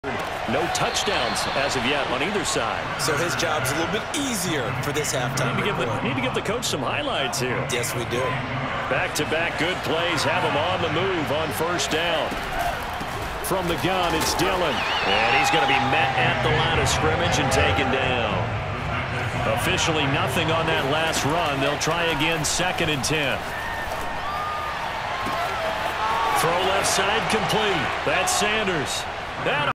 No touchdowns as of yet on either side. So his job's a little bit easier for this halftime. Need to give the coach some highlights here. Yes, we do. Back-to-back good plays have him on the move on first down. From the gun, it's Dillon. And he's going to be met at the line of scrimmage and taken down. Officially nothing on that last run. They'll try again 2nd and 10. Throw left side complete. That's Sanders. That